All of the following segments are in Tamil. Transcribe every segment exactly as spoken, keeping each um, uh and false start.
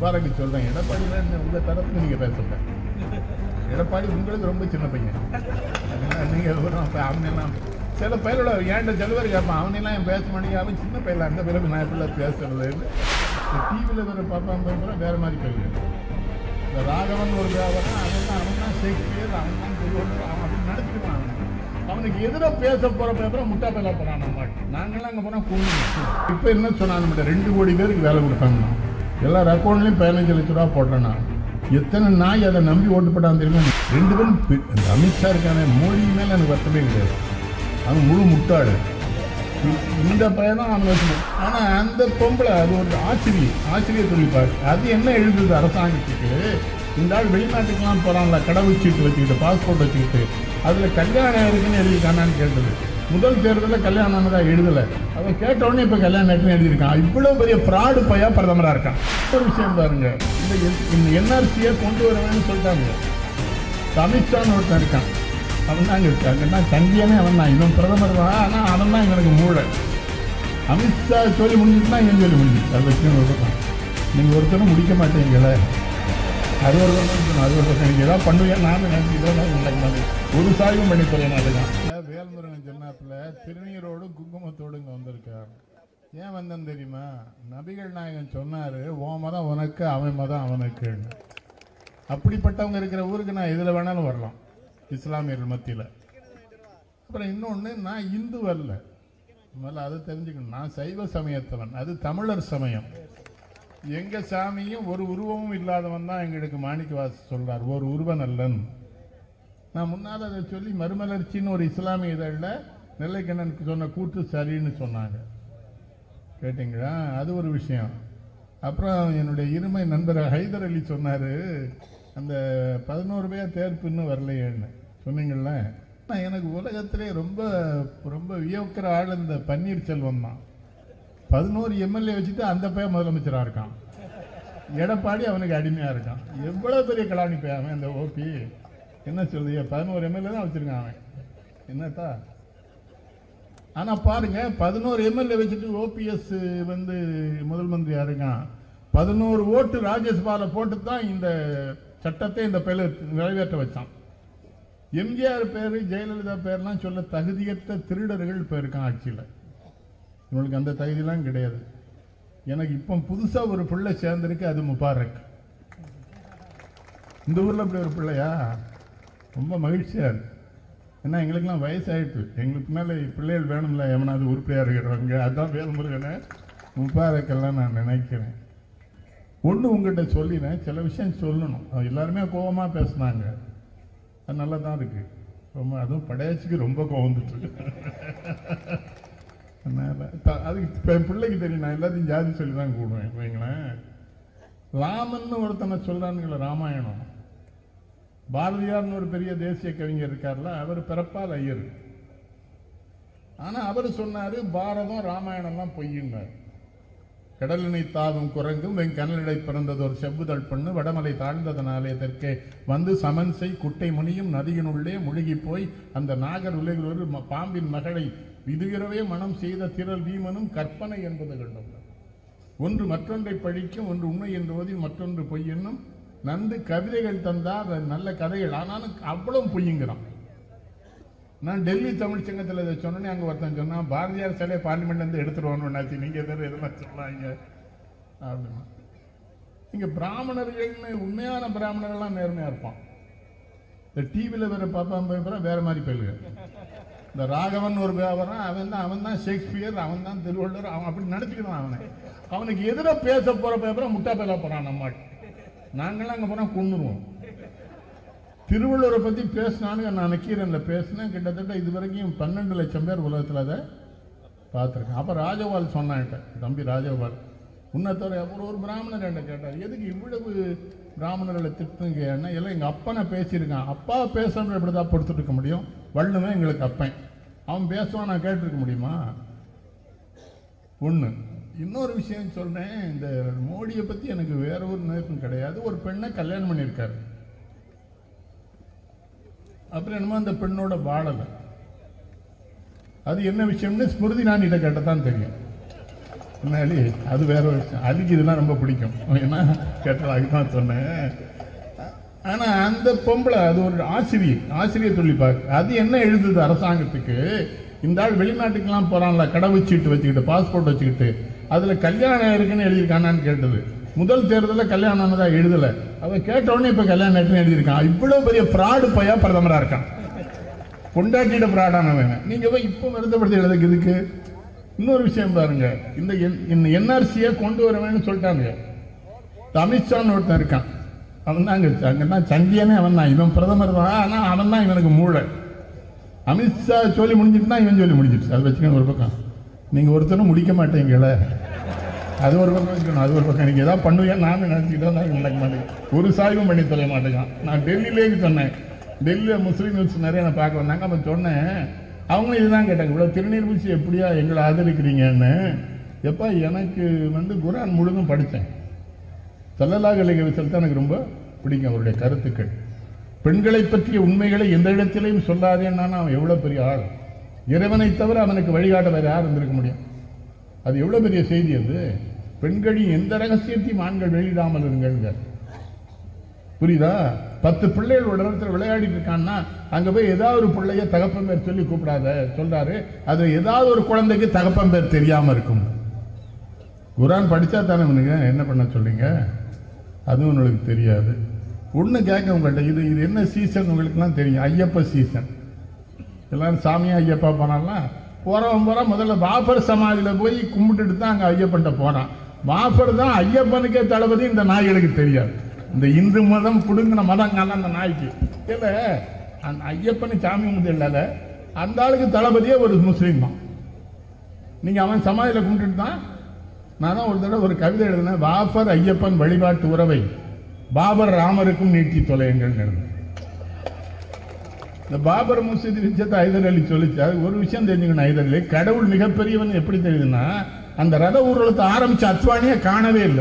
முபாரக்கு சொல்றேன், எடப்பாடி உங்க தரப்புல நீங்க பேசுறேன். எடப்பாடி உங்களுக்கு ரொம்ப சின்ன பையன். நீங்க அவனெல்லாம் சில பயிரோட ஏன்ட செல்வர் கேட்பான், அவனெல்லாம் என் பேச மாட்டேங்க, அவன் சின்ன பயில அந்த பிறகு நான் எப்படி பேசுறது. டிவியில் வேற பார்ப்பான் வேற மாதிரி போயிடுவேன். இந்த ராகவன் ஒரு வியாபாரம், அவன் தான் அவன் தான் ஷேக்ஸ்பியர், அவன் தான் திருவள்ளுவர், அவன் அப்படி நடத்திடுவான். அவனுக்கு எதிராக பேச போற பேப்பரை முட்டா பேல போறான். நம்ம நாங்களாம் அங்கே போனால் கூண்டு. இப்போ என்ன சொன்னாங்க, ரெண்டு கோடி பேருக்கு வேலை கொடுத்தாங்கண்ணா, எல்லார் அக்கௌண்ட்லையும் பதினஞ்சு லட்ச ரூபா போட்டேன்னா எத்தனை நாய் அதை நம்பி ஓட்டு போட்டான்னு தெரியுமா? ரெண்டு பேரும் அமித்ஷா இருக்கானே, மோடி மேலே எனக்கு வருத்தமே கிடையாது, அவன் முழு முட்டாடு. இந்த பையனும் அவன் வச்சுக்கணும். ஆனால் அந்த பொம்பளை அது ஒரு ஆசிரியர் ஆசிரியர் தொழில்பாரு, அது என்ன எழுதுது அரசாங்கத்துக்கு, இந்த ஆள் வெளிநாட்டுக்கெல்லாம் போகிறான்ல, கடவுச்சீட்டு வச்சுக்கிட்டு பாஸ்போர்ட் வச்சுக்கிட்டு, அதில் கல்யாணம் இருக்குன்னு எழுதியிருக்கானான்னு கேட்டது. முதல் தேர்தலில் கல்யாணம் தான் எழுதலை, அவன் கேட்டவுடனே இப்போ கல்யாணம் இருக்குன்னு எழுதியிருக்கான். இவ்வளோ பெரிய ஃப்ராடு பையா பிரதமராக இருக்கான். ஒரு விஷயம் பாருங்க, இந்த என்ஆர்சியை கொண்டு வரவேன்னு சொல்லிட்டாங்க. அமித்ஷான்னு ஒருத்தன் இருக்கான், அவன் தான் இருக்காங்கன்னா சந்தியானே அவன் தான், இன்னும் பிரதமர் தான், ஆனால் அவன் தான் எங்களுக்கு மூளை. அமித்ஷா சொல்லி முடிஞ்சுட்டுனா என் சொல்லி முடிஞ்சிச்சு. அது வச்சு ஒருத்தான் நீங்கள் ஒருத்தரும் முடிக்க மாட்டீங்களே, அது ஒரு அது ஒரு நீங்கள் ஏதாவது பண்ணுவேன் நானும் நினைக்கிறேன். ஒரு சாயும் பண்ணி போறேன். அதுதான் வேல்முருகன் சொன்னாப்புல திருநீரோடு குங்குமத்தோடு இங்கே வந்திருக்கார். ஏன் வந்தேன்னு தெரியுமா? நபிகள் நாயகன் சொன்னார், ஓ மதம் உனக்கு அவன் மதம் அவனுக்குன்னு. அப்படிப்பட்டவங்க இருக்கிற ஊருக்கு நான் எதில் வேணாலும் வரலாம், இஸ்லாமியர்கள் மத்தியில். அப்புறம் இன்னொன்று, நான் இந்து வரல, முதல்ல அதை தெரிஞ்சுக்கணும். நான் சைவ சமயத்தவன், அது தமிழர் சமயம். எங்க சாமியும் ஒரு உருவமும் இல்லாதவன் தான் எங்களுக்கு மாணிக்கவாச சொல்றார், ஒரு உருவன் அல்லன். நான் முன்னால் அதை சொல்லி மறுமலர்ச்சின்னு ஒரு இஸ்லாமிய இதழில் நெல்லைக்கண்ணனுக்கு சொன்ன கூற்று சரின்னு சொன்னாங்க, கேட்டீங்களா? அது ஒரு விஷயம். அப்புறம் என்னுடைய இருமை நண்பர் ஹைதர் அலி சொன்னார், அந்த பதினோரு பேர் தேர்ப்புன்னு வரலையேன்னு சொன்னீங்கள்ல. எனக்கு உலகத்திலே ரொம்ப ரொம்ப வியக்கிற ஆள் இந்த பன்னீர்செல்வம் தான். பதினோரு எம்எல்ஏ வச்சுட்டு அந்த பையன் முதலமைச்சராக இருக்கான். எடப்பாடி அவனுக்கு அடிமையாக இருக்கான். எவ்வளோ பெரிய கலாணி பையன் அவன். இந்த ஓபி என்ன சொல்லுது, பதினோரு எம்எல்ஏ தான் வச்சுருக்கான் அவன், என்னத்தா? ஆனால் பாருங்க, பதினோரு எம்எல்ஏ வச்சுட்டு ஓபிஎஸ் வந்து முதல் மந்திரியாக இருக்கான். பதினோரு ஓட்டு ராஜ்யசபாவில் போட்டு தான் இந்த சட்டத்தை இந்த பையில நிறைவேற்ற வச்சான். எம்ஜிஆர் பேர் ஜெயலலிதா பேர்லாம் சொல்ல தகுதியற்ற திருடர்கள் இப்போ இருக்கான் ஆட்சியில். இவங்களுக்கு அந்த தகுதியெல்லாம் கிடையாது. எனக்கு இப்போ புதுசாக ஒரு பிள்ளை சேர்ந்திருக்கு, அது முபாரக். இந்த ஊரில் இப்படி ஒரு பிள்ளையா, ரொம்ப மகிழ்ச்சியாக இருக்கு. ஏன்னா எங்களுக்கெல்லாம் வயசாயிட்டு, எங்களுக்கு மேலே பிள்ளைகள் வேணும்ல, எவனாவது உருப்படியாக இருக்கிறவங்க. அதுதான் வேல்முருகனை முபாரக்கெல்லாம் நான் நினைக்கிறேன். ஒன்று உங்கள்கிட்ட சொல்லினேன், சில விஷயம் சொல்லணும். எல்லாருமே கோபமாக பேசினாங்க, அது நல்லா தான் இருக்கு. ரொம்ப அதுவும் படையாச்சிக்கு ரொம்ப கோபம் வந்துட்டு. அதுக்கு என் பிள்ளைக்கு தெரியும், நான் எல்லாத்தையும் ஜாதி சொல்லி தான் கூடுவேன். வைங்களேன், ராமன் ஒருத்தனை சொல்றானுங்கள, ராமாயணம். பாரதியார்னு ஒரு பெரிய தேசிய கவிஞர் இருக்கார்ல, அவர் பிறப்பால் ஐயர். ஆனா அவர் சொன்னாரு, பாரதம் ராமாயணம்லாம் பொய்யுன்னார். கடலினை தாவும் குரங்கும் வெங் கனலிடை பிறந்தது ஒரு செவ்வுதல் பண்ணு, வடமலை தாழ்ந்ததனாலே தெற்கே வந்து சமன்சை குட்டை முனியும் நதியினுள்ளே முழுகி போய் அந்த நாகர் உலகில் ஒரு பாம்பின் மகளை விதுகிறவே மனம் செய்த திரள் வீமனும் கற்பனை என்பது கண்டும். ஒன்று மற்றொன்றை பழிக்கும், ஒன்று உண்மை என்று ஓதி மற்றொன்று பொய் என்னும். நன்கு கவிதைகள் தந்தால் நல்ல கதைகள், ஆனாலும் அவ்வளவு பொய்யுங்கிறான். நான் டெல்லி தமிழ் சங்கத்தில் இதை சொன்னேன். அங்கே ஒருத்தன் சொன்னான், பாரதியார் சிலையை பார்லிமெண்ட்லேருந்து எடுத்துருவான்னு, நீங்கள் எதாவது எதெல்லாம் சொல்லாங்க அப்படின்னா. இங்கே பிராமணர்கள்னு உண்மையான பிராமணர்கள்லாம் நேர்மையாக இருப்பான். இந்த டிவியில் வேற பார்ப்பான் பேப்பரா வேற மாதிரி போயிடுங்க. இந்த ராகவன் ஒரு வியாபாரம், அவன் தான் அவன் தான் ஷேக்ஸ்பியர், அவன் தான் திருவள்ளுவர், அவன் அப்படி நினச்சிக்கிறான். அவனை அவனுக்கு எதிராக பேச போகிற பேப்பரை முட்டா பேல போகிறான். நம்ம நாங்களாம் அங்கே போனால் கொண்டுருவோம். திருவள்ளுவரை பற்றி பேசினான்னு நான் நக்கீரனில் பேசினேன். கிட்டத்தட்ட இது வரைக்கும் பன்னெண்டு லட்சம் பேர் உலகத்தில் அதை பார்த்துருக்கேன். அப்போ ராஜகோபால் சொன்னான்ட்ட, தம்பி ராஜகோபால், உன்னத்தோட ஒரு ஒரு பிராமணர் என்ன கேட்டார், எதுக்கு இவ்வளவு பிராமணர்களை திட்டுங்க? ஏன்னா எல்லாம் எங்கள் அப்பனை பேசியிருக்கான். அப்பா பேசுகிற எப்படி தான் பொறுத்துட்டு இருக்க முடியும்? வள்ளுவன் எங்களுக்கு அப்பன், அவன் பேசுவான், நான் கேட்டிருக்க முடியுமா? ஒன்று. இன்னொரு விஷயம் சொல்றேன், இந்த மோடியை பற்றி எனக்கு வேற ஒரு நினைப்பும் கிடையாது. ஒரு பெண்ணை கல்யாணம் பண்ணியிருக்காரு, அப்புறம் என்னமோ அந்த பெண்ணோட வாழலை. அது என்ன விஷயம்னு ஸ்மிருதி இராணிகிட்ட கேட்டதான் தெரியும். என்ன அலி, அது வேற ஒரு விஷயம். அலிக்கு இதெல்லாம் ரொம்ப பிடிக்கும். ஏன்னா கேட்டால் அதுதான் சொன்னேன். ஆனால் அந்த பொம்பளை அது ஒரு ஆசிரியர் ஆசிரியர் சொல்லி பார்க்க அது என்ன எழுதுது அரசாங்கத்துக்கு, இந்த ஆள் வெளிநாட்டுக்கெல்லாம் போகிறான்ல கடவுச்சீட்டு வச்சுக்கிட்டு பாஸ்போர்ட் வச்சுக்கிட்டு அதில் கல்யாணம் இருக்குன்னு எழுதியிருக்கானான்னு கேட்டது. முதல் தேர்தலில் கல்யாணம் ஆனதா எழுதலை, அவன் கேட்டவுடனே இப்போ கல்யாணம் ஆயிட்டுன்னு எழுதியிருக்கான். இவ்வளோ பெரிய ஃப்ராடு பையா பிரதமராக இருக்கான், கொண்டாட்டிட ஃப்ராடானவன். நீங்கள் போய் இப்போ வருத்தப்படுத்தி எழுதுக்கு இதுக்கு. இன்னொரு விஷயம் பாருங்க, இந்த என்ஆர்சியை கொண்டு வரவேன்னு சொல்லிட்டாங்க. அமித்ஷான்னு ஒருத்தன் இருக்கான், அவன் தான் அங்கே அங்கே தான் சண்டியனே அவன் தான். இவன் பிரதமர் தான், ஆனால் அவன் தான் இவனுக்கு மூளை. அமித்ஷா சொல்லி முடிஞ்சிட்டு தான் இவன் சொல்லி முடிஞ்சிடுச்சு. அதை வச்சுக்கணும் ஒரு பக்கம். நீங்கள் ஒருத்தரும் முடிக்க மாட்டீங்களே, அது ஒரு பக்கம் வச்சுக்கணும். அது ஒரு பக்கம் நீங்கள் எதாவது பண்ணுவேன் நானும் நினச்சிக்கிட்டே தான் நடக்க மாட்டேங்க. ஒரு சாய்வும் பண்ணி தொலைய மாட்டேங்கான். நான் டெல்லியிலேயே சொன்னேன், டெல்லியில் முஸ்லீம் நியூஸ் நிறைய நான் பார்க்க வந்தாங்க. அவன் சொன்னேன், அவங்களும் இதுதான் கேட்டாங்க, இவ்வளோ திருநீர்பூசி எப்படியா எங்களை ஆதரிக்கிறீங்கன்னு. எப்போ எனக்கு வந்து குர்ஆன் முழுதும் படித்தேன். ஸல்லல்லாஹு அலைஹி வஸல்லம் எனக்கு ரொம்ப பிடிக்கும் அவருடைய கருத்துக்கள். பெண்களை பற்றிய உண்மைகளை எந்த இடத்திலையும் சொல்லாதேன்னா அவன் எவ்வளோ பெரிய ஆள். இறைவனை தவிர அவனுக்கு வழிகாட்ட வேறு யார் இருந்திருக்க முடியும்? அது எவ்வளோ பெரிய செய்தி அது. பெண்களின் எந்த ரகசியத்தையும் ஆண்கள் வெளியிடாமல் இருங்க. புரியுதா? பத்து பிள்ளைகள் ஒரு இடத்துல விளையாடிட்டு இருக்கான்னா அங்கே போய் ஏதாவது ஒரு பிள்ளைய தகப்பன் பேர் சொல்லி கூப்பிடாத சொல்றாரு. அது ஏதாவது ஒரு குழந்தைக்கு தகப்பன் பேர் தெரியாமல் இருக்கும். குர்ஆன் படித்தா தானே உனக்கு என்ன பண்ண சொல்றீங்க? அதுவும் உங்களுக்கு தெரியாது. ஒன்று கேட்க உங்கள்கிட்ட, இது இது என்ன சீசன் உங்களுக்குலாம் தெரியும்? ஐயப்ப சீசன். எல்லாரும் சாமியா ஐயப்பா போனாலாம் போகிறவன் போகிறான். முதல்ல பாபர் சமாதியில் போய் கும்பிட்டுட்டு தான் அங்கே ஐயப்பன்ட்ட போனான். பாபர் தான் ஐயப்பனுக்கே தளபதி. இந்த நாய்களுக்கு தெரியாது. இந்த இந்து மதம் பிடுங்கின மதங்கள்லாம் அந்த நாய்க்கு இல்லை. அந்த ஐயப்பனு சாமி கும்பிட்டு இல்லாத அந்த ஆளுக்கு தளபதியே ஒரு முஸ்லீம் தான். நீங்கள் அவன் சமாதியில் கும்பிட்டுட்டு தான். நான் தான் ஒரு தடவை ஒரு கவிதை எழுதினேன், பாபர் ஐயப்பன் வழிபாட்டு உறவை பாபர் ராமருக்கும் நீட்டி தொலையுங்கள். இந்த பாபர் மசூதி விஷயத்தை ஹைதர் அலி சொல்லிச்சு. அது ஒரு விஷயம் தெரிஞ்சுக்கணும். ஹைதர் அலி கடவுள் மிகப்பெரியவன் எப்படி தெரியுதுன்னா, அந்த ரத ஊர்வலத்தை ஆரம்பிச்ச அத்வானியை காணவே இல்லை.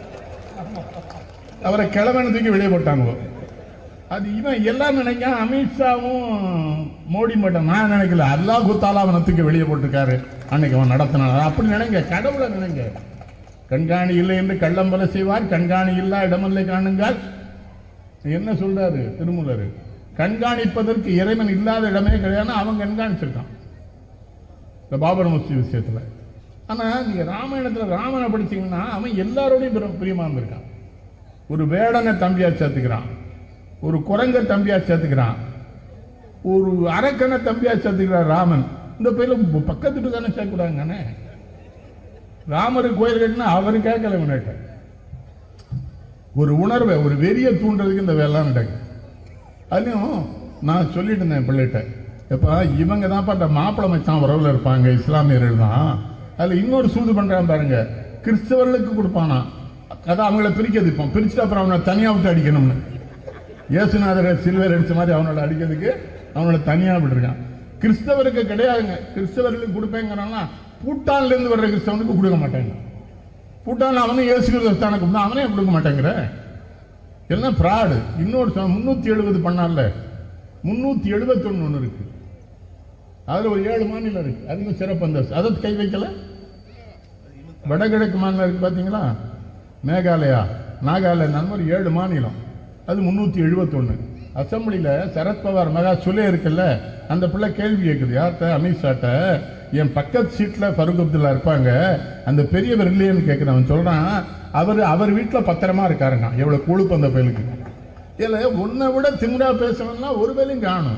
அவரை கிழவனை தூக்கி வெளியே போட்டாங்க. அது இவன் எல்லாம் நினைக்க, அமித்ஷாவும் மோடி மட்டும் நான் நினைக்கல, அல்லாஹ் தாலா அவனை தூக்கி வெளியே போட்டிருக்காரு அன்னைக்கு அவன் நடத்தினான். அப்படி நினைங்க, கடவுளை நினைங்க. கண்காணி இல்லை என்று கள்ளம்பல செய்வார், கண்காணி இல்லா இடமில்லை காணுங்கள். என்ன சொல்றாரு திருமூலர்? கண்காணிப்பதற்கு இறைவன் இல்லாத இடமே கிடையாது. அவன் கண்காணிச்சிருக்கான் இந்த பாபர் மசூதி விஷயத்துல. ஆனா நீங்க ராமாயணத்துல ராமனை படிச்சீங்கன்னா அவன் எல்லாரோடையும் பிரியமா இருந்திருக்கான். ஒரு வேடனை தம்பியா சேர்த்துக்கிறான், ஒரு குரங்க தம்பியா சேர்த்துக்கிறான், ஒரு அரக்கனை தம்பியா சேர்த்துக்கிறான் ராமன். இந்த பேர்ல பக்கத்துட்டு தானே சேர்க்கூடாங்கண்ணே. ராமருக்கு கோயில் கட்டினா அவரு கேட்கல முன்னாடி. ஒரு உணர்வை ஒரு வெறிய தூண்டுறதுக்கு இந்த வேலை நடக்கு. அதுலயும் நான் சொல்லிட்டு இருந்தேன் பிள்ளைகிட்ட, எப்ப இவங்க தான் பார்த்த மாப்பிள மச்சான் உறவுல இருப்பாங்க இஸ்லாமியர்கள் தான். அதுல இன்னொரு சூடு பண்றான் பாருங்க, கிறிஸ்தவர்களுக்கு கொடுப்பானா. அதான் அவங்கள பிரிக்கிறது. இப்போ பிரிச்சுட்டு அப்புறம் அவனை தனியா விட்டு அடிக்கணும்னு இயேசுநாதரை சில்வர் அடிச்ச மாதிரி அவனோட அடிக்கிறதுக்கு அவனோட தனியா விட்டுருக்கான். கிறிஸ்தவருக்கு கிடையாதுங்க. கிறிஸ்தவர்களுக்கு கொடுப்பேங்கிறான்னா பூட்டான்ல இருந்து வர்ற கிறிஸ்தவனுக்கு கொடுக்க மாட்டாங்க. பூட்டான் அவனும் இயேசு கிறிஸ்தானுக்கு அவனே கொடுக்க மாட்டேங்கிற எல்லாம் ஃப்ராடு. இன்னொரு முன்னூத்தி எழுபது பண்ணால முன்னூத்தி எழுபத்தி ஒண்ணு ஒண்ணு இருக்கு. அதுல ஒரு ஏழு மாநிலம் இருக்கு. அதுக்கு சிறப்பு அந்த அதை கை வைக்கல. வடகிழக்கு மாநிலம் இருக்கு பாத்தீங்களா, மேகாலயா, நாகாலாந்து, அந்த மாதிரி ஏழு மாநிலம். அது முன்னூத்தி எழுபத்தி ஒண்ணு. அசம்பிளியில சரத்பவார் மகா சுலே இருக்குல்ல, அந்த பிள்ளை கேள்வி கேட்குது யார்கிட்ட? அமித்ஷாட்ட. என் பக்கத்து சீட்ல ஃபருக் அப்துல்லா இருப்பாங்க, அந்த பெரியவர் இல்லையேன்னு கேட்கிறேன். அவன் சொல்றான், அவர் அவர் வீட்டில் பத்திரமா இருக்காருங்க. எவ்வளவு கொழுப்பு அந்த பயலுக்கு. இல்ல உன்னை விட திமுறா பேசணும்னா ஒரு வேலையும் காணும்.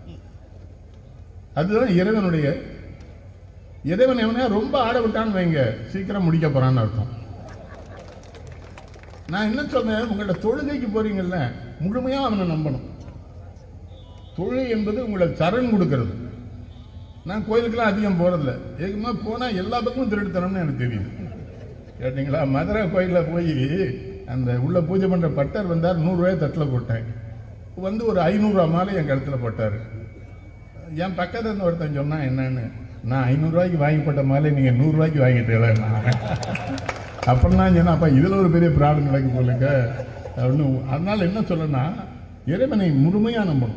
அதுதான் இறைவனுடைய. இறைவன் எவனே ரொம்ப ஆட விட்டான்னு வைங்க, சீக்கிரம் முடிக்க போறான்னு அர்த்தம். நான் என்ன சொல்றேன், உங்களோட தொழுகைக்கு போறீங்கல்ல, முழுமையா அவனை நம்பணும். தொழுகை என்பது உங்களை சரண் கொடுக்கிறது. நான் கோயிலுக்கெல்லாம் அதிகம் போறதில்ல. ஏகமா போனா எல்லா பக்கமும் திருடுத்தனம்னு எனக்கு தெரியுது. கேட்டீங்களா? மதுரை கோயிலில் போய் அந்த உள்ள பூஜை பண்ற பட்டர் வந்தார், நூறு ரூபாய் தட்டில் போட்டேன். வந்து ஒரு ஐநூறுரூவா மாலை என் கழுத்துல போட்டாரு. என் பக்கத்துல இருந்து ஒருத்தன் சொன்னா என்னன்னு, நான் ஐநூறு ரூபாய்க்கு வாங்கி போட்ட மாலை நீங்க நூறு ரூபாய்க்கு வாங்கிட்டீங்களா? அப்படின்னா சொன்னா, அப்ப இதுல ஒரு பெரிய ப்ராப்ளம் நடக்கு போலுங்க. அதனால என்ன சொல்லனா, இறைவனை முழுமையா நம்பணும்.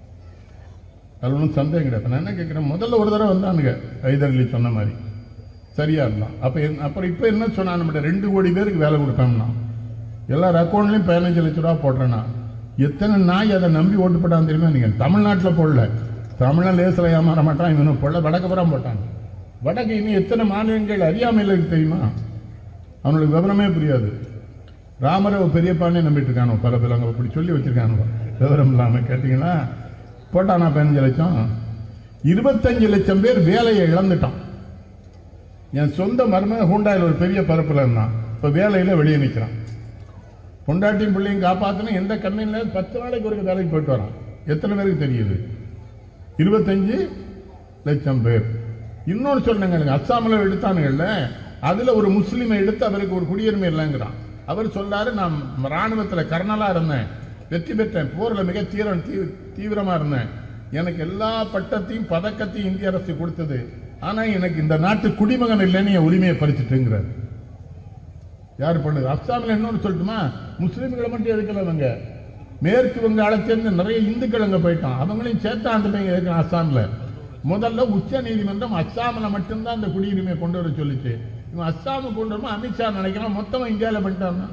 அது ஒன்றும் சந்தேகம் கிடையாது. நான் என்ன கேட்கிறேன், முதல்ல ஒரு தடவை வந்தானுங்க ஹைதர் அலி சொன்ன மாதிரி. சரியா இருந்தான். அப்ப அப்புறம் இப்ப என்ன சொன்னா, நம்ம ரெண்டு கோடி பேருக்கு வேலை கொடுப்போம்னா எல்லார் அக்கௌண்ட்லயும் பதினஞ்சு லட்ச ரூபா போடுறேன்னா எத்தனை நாய் அதை நம்பி ஓட்டு போட்டான்னு தெரியுமா? நீங்க தமிழ்நாட்டில் போடல, தமிழ்ல லேசில் ஏமாற மாட்டான் இவனும் போடல, வடக்குப்புறம் போட்டான். வடக்கு இன்னும் எத்தனை மாநிலங்கள் அறியாமையில் இருக்கு தெரியுமா? அவனுக்கு விவரமே புரியாது. ராமரை பெரியப்பானே நம்பிட்டு இருக்கானோ பல பேர், அங்கே அப்படி சொல்லி வச்சிருக்கானோ விவரம் இல்லாமல். கேட்டீங்கன்னா போட்டானா பதினஞ்சு லட்சம், இருபத்தஞ்சு லட்சம் பேர் வேலையை இழந்துட்டான். என் சொந்த மருமகன் ஹூண்டாயில் ஒரு பெரிய பரப்புல இருந்தான், இப்போ வேலையில் வெளியே நிற்கிறான். பொண்டாட்டியும் பிள்ளையும் காப்பாற்றணும் எந்த கம்பெனியில் பத்து நாளைக்கு ஒரு வேலைக்கு போயிட்டு வரான். எத்தனை பேருக்கு தெரியுது? இருபத்தஞ்சு லட்சம் பேர். இன்னொன்று சொன்னாங்க, அஸ்ஸாமில் எடுத்தானுங்கள்ல, அதில் ஒரு முஸ்லீமை எடுத்து அவருக்கு ஒரு குடியுரிமை இல்லைங்கிறான். அவர் சொல்றாரு, நான் ராணுவத்தில் கர்னலா இருந்தேன், வெற்றி பெற்றேன், போரில் மிக தீவிர தீவிரமா இருந்தேன், எனக்கு எல்லா பட்டத்தையும் பதக்கத்தையும் இந்திய அரசு கொடுத்தது, ஆனா எனக்கு இந்த நாட்டு குடிமகன் இல்லைன்னு என் உரிமையை பறிச்சுட்டுங்கிறார். யார் பண்ணுது? அஸ்ஸாமில் இன்னொன்று சொல்லட்டுமா, முஸ்லீம்களை மட்டும் எதுக்கலவங்க, மேற்கு வங்காளத்தை சேர்ந்து நிறைய இந்துக்கள் அங்கே போயிட்டான், அவங்களையும் சேர்த்தா அந்த பையன் எதுக்கு அஸ்ஸாமில். முதல்ல உச்ச நீதிமன்றம் அஸ்ஸாமில் மட்டும்தான் அந்த குடியுரிமையை கொண்டு வர சொல்லிச்சு. இவன் அஸ்ஸாமு கொண்டு வருமா அமித்ஷா நினைக்கிறான் மொத்தமா இந்தியாவில் பண்ணிட்டாங்க.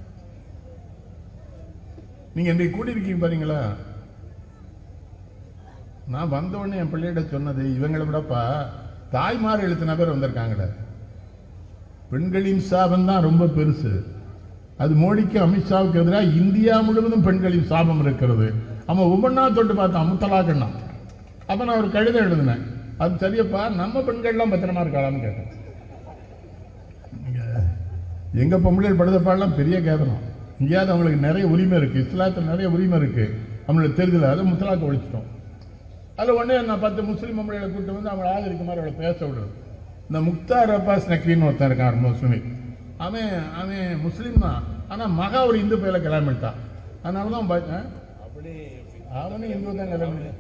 நீங்க இன்றைக்கு கூடியிருக்கீங்க பாருங்களா. நான் வந்த உடனே என் பிள்ளையிட சொன்னது, இவங்களை விடப்பா தாய்மார் எழுத்தின பேர் வந்திருக்காங்களே, பெண்களின் சாபம் தான் ரொம்ப பெருசு. அது மோடிக்கு அமித்ஷாவுக்கு எதிராக இந்தியா முழுவதும் பெண்களின் சாபம் இருக்கிறது. அவன் ஒவ்வொன்றா தொட்டு பார்த்தான், முத்தலாக்கண்ணா. அப்ப நான் ஒரு கடிதம் எழுதினேன், அது சரியப்பா நம்ம பெண்கள்லாம் பத்திரமா இருக்காளான்னு கேட்டேன். எங்க பொம்பளை படுதப்பாடெல்லாம் பெரிய கேதனம். இங்கேயாவது அவங்களுக்கு நிறைய உரிமை இருக்கு, இஸ்லாத்தில் நிறைய உரிமை இருக்கு, அவங்களுக்கு தெரிஞ்சல, அதை முத்தலாக்க ஒழிச்சிட்டோம். அதில் உடனே நான் பத்து முஸ்லீம் பொம்பளைகளை கூப்பிட்டு வந்து அவங்களை ஆதரிக்க மாதிரி அவளை பேச விடுறது. இந்த முக்தார் அப்பாஸ் நக்வின்னு ஒருத்தன் இருக்கான் முஸ்லீம், அவன் அவன் முஸ்லீம் தான், ஆனால் மகா ஒரு இந்து பையில கிளம்பிட்டான். அதனால தான் பார்த்தேன் அவனும் இந்து தான் கிளம்பிட்டான்.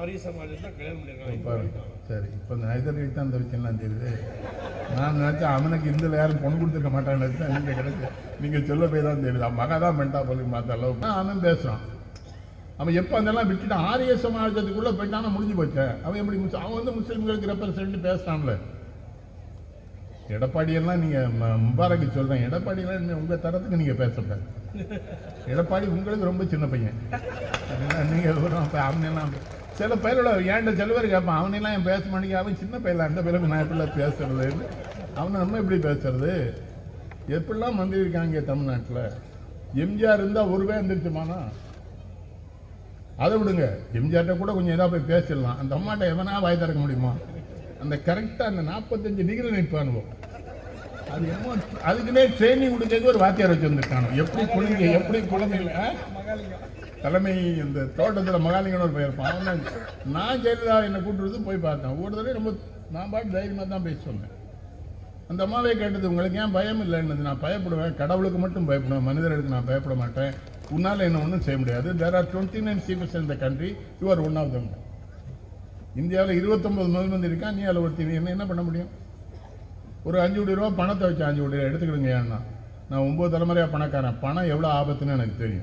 சரி, இப்போ இந்த ஹைதராபாத் தான் அந்த விஷயம்லாம் தெரியுது. நான் நினைச்சேன் அவனுக்கு இந்து யாரும் பொண்ணு கொடுத்துருக்க மாட்டான்னு நினைச்சேன். நீங்கள் கிடைச்சு நீங்கள் சொல்ல போய் தான் தெரியுது, அவன் மகா தான் பண்ணிட்டா போல மாற்ற அளவுக்கு அவன் பேசுகிறான். அவன் எப்போ அதெல்லாம் விட்டுட்டான், ஆரிய சமாஜத்துக்குள்ளே போயிட்டானா முடிஞ்சு போச்சேன். அவன் எப்படி அவன் வந்து முஸ்லீம்களுக்கு ரெப்ரசன்ட் பேசுகிறான்ல. எடப்பாடியெல்லாம் நீங்கள் முபாரக்கு சொல்கிறேன், எடப்பாடியெல்லாம் உங்கள் தரத்துக்கு நீங்கள் பேசக்கூடாது. எடப்பாடி உங்களுக்கு ரொம்ப சின்ன பையன். நீங்கள் அவனெல்லாம் சில பேரோட ஏன்ட சில பேர் கேட்பான், அவனெல்லாம் என் பேச மாட்டேங்க, அவன் சின்ன பையன், அந்த பேருக்கு நான் எப்படிலாம் பேசுறது, அவனை நம்ம எப்படி பேசுறது? எப்படிலாம் மந்திரி இருக்காங்க தமிழ்நாட்டில். எம்ஜிஆர் இருந்தால் ஒரு பேர் எந்திரிச்சுமானா அதை விடுங்க, எம்ஜிஆர்ட்ட கூட கொஞ்சம் ஏதாவது போய் பேசிடலாம், அந்த அம்மாட்ட எவனா வாய் திறக்க முடியுமா? அந்த கரெக்டாக அந்த நாற்பத்தஞ்சு டிகிரி நிற்பானுவோம். அது என்னமோ அதுக்குன்னே ட்ரைனிங் கொடுக்க ஒரு வாத்தியார் வச்சு வந்துருக்கானோ, எப்படி குழந்தை எப்படி குழந்தைங்கள தலைமை இந்த தோட்டத்தில் மகாலிங்கன்னு ஒரு பெயர் இருப்பான். அவன் நான் ஜெயலலிதா என்னை கூட்டுறது போய் பார்த்தேன். ஒவ்வொரு தடவை ரொம்ப நான் பாட்டு தைரியமாக தான் பேசி சொன்னேன். அந்த அம்மாவே கேட்டது, உங்களுக்கு ஏன் பயம் இல்லைன்னு. நான் பயப்படுவேன், கடவுளுக்கு மட்டும் பயப்படுவேன், மனிதர்களுக்கு நான் பயப்பட மாட்டேன், உன்னால் என்ன ஒன்றும் செய்ய முடியாது. There are twenty nine chiefs in the country, you are one of them. இந்தியாவில் இருபத்தொம்பது முதல் மந்திரி இருக்கா, நீ அதில் ஒருத்தி, என்ன என்ன பண்ண முடியும்? ஒரு அஞ்சு கோடி ரூபா பணத்தை வச்சு அஞ்சு கோடி ரூபா எடுத்துக்கிடுங்க. ஏன்னா நான் ஒன்பது தலைமுறையாக பணக்காரன், பணம் எவ்வளோ ஆபத்துன்னு எனக்கு தெரியும்.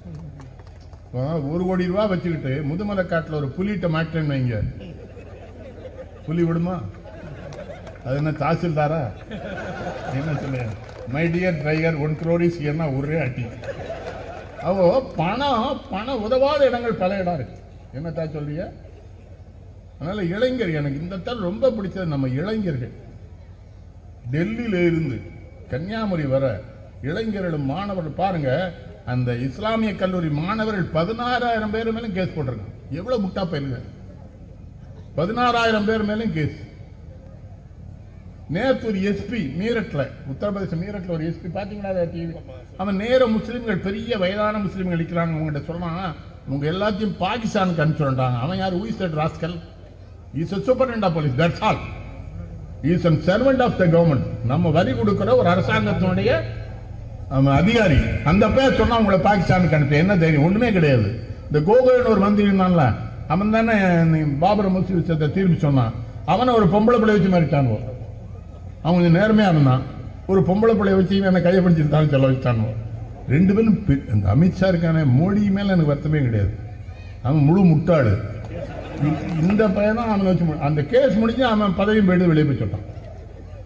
ஒரு கோடி ரூபா வச்சுக்கிட்டு முதுமலை காட்டில் ஒரு புலிகிட்ட மாட்டேன்னு வைங்க, புலி விடுமா? அது என்ன தாசில்தாரா? என்ன சொல்ல, my dear tiger one crores ஏன்னா ஒரே அட்டி. அவோ பணம் பணம் உதவாத இடங்கள் பல இடம் இருக்கு. என்னத்தா சொல்றீங்க? அதனால இளைஞர், எனக்கு இந்த தர ரொம்ப பிடிச்சது நம்ம இளைஞர்கள். டெல்லியில இருந்து கன்னியாகுமரி வர இளைஞர்களும் மாணவர்கள் பாருங்க, அந்த இஸ்லாமிய கல்லூரி மாணவர்கள் பதினாறாயிரம் பேர் மேலும் கேஸ் போட்டிருக்காங்க. எவ்வளவு முட்டா பயிலுங்க, பதினாறாயிரம் பேர் மேலும் கேஸ். நேற்று ஒரு எஸ்பி மீரட்ல, உத்தரப்பிரதேச மீரட்ல ஒரு எஸ்பி பாத்தீங்களா டிவி, அவன் நேர முஸ்லீம்கள் பெரிய வயதான முஸ்லீம்கள் இருக்கிறாங்க, உங்ககிட்ட சொல்றான் உங்க எல்லாத்தையும் பாகிஸ்தானுக்கு அனுப்பிச்சுட்டாங்க. அவன் யார்? உயிர் rascal is a superintendent of police, that's all. He is a servant of the government. நம்ம வரி கொடுக்கிற ஒரு அரசாங்கத்தினுடைய அதிகாரி. அந்த பேர் சொன்னா உங்களை பாகிஸ்தானுக்கு அனுப்பி என்ன தைரியம்? ஒண்ணுமே கிடையாது. இந்த கோகோயின் ஒரு மந்திரி இருந்தான்ல, அவன் தானே பாபர் மசூதி விஷயத்தை தீர்ப்பு சொன்னான். அவனை ஒரு பொம்பளை பிள்ளை வச்சு மாறிட்டானுவோ. அவன் கொஞ்சம் நேர்மையா இருந்தான், ஒரு பொம்பளை பிள்ளை வச்சு என்னை கையப்பிடிச்சிருந்தாலும் சொல்ல வச்சானுவோ. ரெண்டு பேரும் இந்த அமித்ஷா இருக்கானே, மோடி மேல எனக்கு வருத்தமே கிடையாது, அவன் முழு முட்டாளு. இந்த பையனும் அவனை வச்சு அந்த கேஸ் முடிஞ்சு அவன் பதவியும் போயிட்டு வெளியே போய் சொல்லிட்டான்.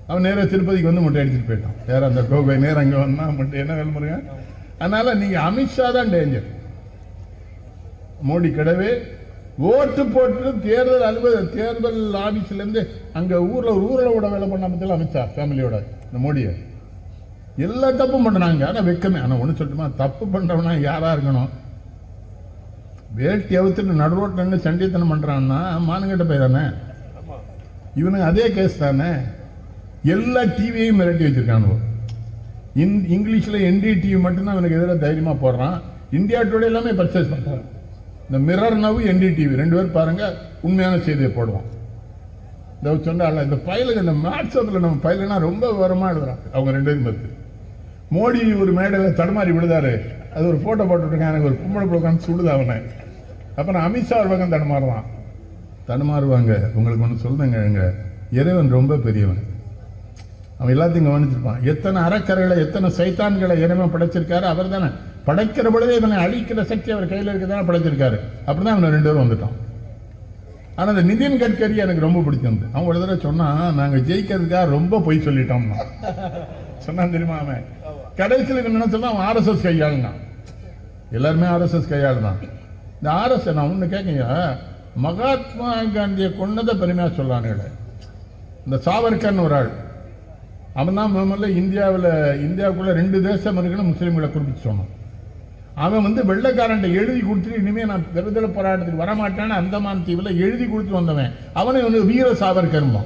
அவன் நேராக திருப்பதிக்கு வந்து முட்டை அடிச்சுட்டு போயிட்டான். வேற அந்த கோகை நேரம் அங்கே வந்தா முட்டை என்ன வேலை முருங்க. அதனால நீங்க அமித்ஷா தான் டேஞ்சர். மோடி கிடவே ஓட்டு போட்டு தேர்தல் அலுவலக தேர்தல் ஆபீஸ்ல இருந்து அங்க ஊர்ல ஒரு ஊரில் கூட வேலை பண்ண பத்தில அமித்ஷா ஃபேமிலியோட இந்த மோடியை எல்லா தப்பும் பண்றாங்க. ஆனா வெக்கமே. ஆனா ஒண்ணு சொல்லட்டுமா, தப்பு பண்றவனா யாரா இருக்கணும்? வேட்டி அவுத்துட்டு நடுரோட்டில் நின்று சண்டித்தனம் பண்றான்னா மானங்கிட்ட போய் தானே. இவனுக்கு அதே கேஸ் தானே. எல்லா டிவியையும் மிரட்டி வச்சிருக்கானு. இங்கிலீஷ்ல என்டி டிவி மட்டும்தான் அவனுக்கு எதிராக தைரியமா போடுறான். இந்தியா டுடே எல்லாமே பர்ச்சேஸ் பண்றான். இந்த மிரர் நவ் என்டி டிவி ரெண்டு பேரும் பாருங்க, உண்மையான செய்தியை போடுவான். இந்த சொன்னால இந்த பயிலுக்கு இந்த வாட்ஸ்அப்ல நம்ம பயிலுனா ரொம்ப விவரமா எழுதுறாங்க அவங்க ரெண்டு பேரும் பத்து. மோடி ஒரு மேடையில் தடுமாறி விழுதாரு, அது ஒரு போட்டோ போட்டுருக்காங்க. எனக்கு ஒரு கும்பல புழக்கான்னு சுடுது அவனை. அப்புறம் அமித்ஷா ஒரு பக்கம் தடுமாறுவான். தடுமாறுவாங்க. உங்களுக்கு ஒன்று சொல்லுங்க, இறைவன் ரொம்ப பெரியவன். அவன் எல்லாத்தையும் கவனிச்சிருப்பான். எத்தனை அறக்கரைகளை எத்தனை சைத்தான்களை இறைவன் படைச்சிருக்காரு. அவர் தானே படைக்கிற பொழுதே இவனை அழிக்கிற சக்தி அவர் கையில் இருக்கதான படைச்சிருக்காரு. அப்படிதான் அவனை ரெண்டு பேரும் வந்துட்டான். ஆனா இந்த நிதின் கட்கரி எனக்கு ரொம்ப பிடிச்சிருந்து. அவன் ஒரு தடவை சொன்னா, நாங்க ஜெயிக்கிறதுக்காக ரொம்ப பொய் சொல்லிட்டோம் சொன்னான் தெரியுமா. அவன் கடைசியில் என்ன சொன்னா, அவன் ஆர் எஸ் எஸ் கையாளுனா. எல்லாருமே ஆர் எஸ் எஸ் கையாளுதான். இந்த ஆர் எஸ் நான் ஒண்ணு கேட்க, மகாத்மா காந்தியை கொண்டதை பெருமையா சொல்லானுங்களே. இந்த சாவர்கர்னு ஒரு ஆள், அவன் தான் முதல்ல இந்தியாவில் இந்தியாவுக்குள்ள ரெண்டு தேசம் இருக்குன்னு முஸ்லீம்களை குறிப்பிட்டு சொன்னான். அவன் வந்து வெள்ளைக்காரன் எழுதி கொடுத்துட்டு இனிமே நான் விடுதலை போராட்டத்துக்கு வரமாட்டேன்னு அந்தமான் தீவில் எழுதி கொடுத்து வந்தவன். அவனை வந்து வீர சாவர்கர்மா.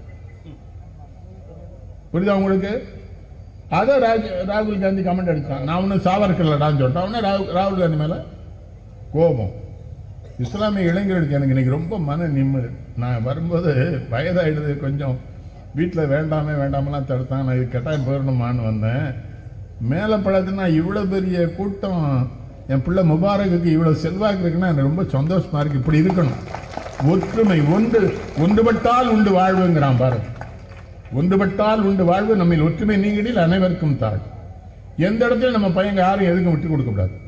புரியுதா உங்களுக்கு? அதை ராகுல் காந்தி கமெண்ட் அடிச்சான். நான் ஒன்னும் சாவர்கர்லடான்னு சொல்லிட்டான். அவனே ராகுல் காந்தி மேல கோபம். இஸ்லாமிய இளைஞர்களுக்கு எனக்கு இன்னைக்கு ரொம்ப மன நிம்மதி. நான் வரும்போது வயதாயிடுது கொஞ்சம், வீட்டில் வேண்டாமே வேண்டாமெல்லாம் தடுத்தான். நான் இது கட்டாயம் போயிடணுமான்னு வந்தேன். மேலே பழத்துனா இவ்வளோ பெரிய கூட்டம், என் பிள்ளை முபாரக்குக்கு இவ்வளோ செல்வாக்கு இருக்குன்னா எனக்கு ரொம்ப சந்தோஷமா இருக்கு. இப்படி இருக்கணும். ஒற்றுமை, ஒன்று ஒன்றுபட்டால் உண்டு வாழ்வுங்கிறான் பாரத். ஒன்றுபட்டால் உண்டு வாழ்வு. நம்ம ஒற்றுமை நீங்கிடில் அனைவருக்கும் தாழ். எந்த இடத்துல நம்ம பையங்க யாரும் எதுக்கும் விட்டு கொடுக்க கூடாது.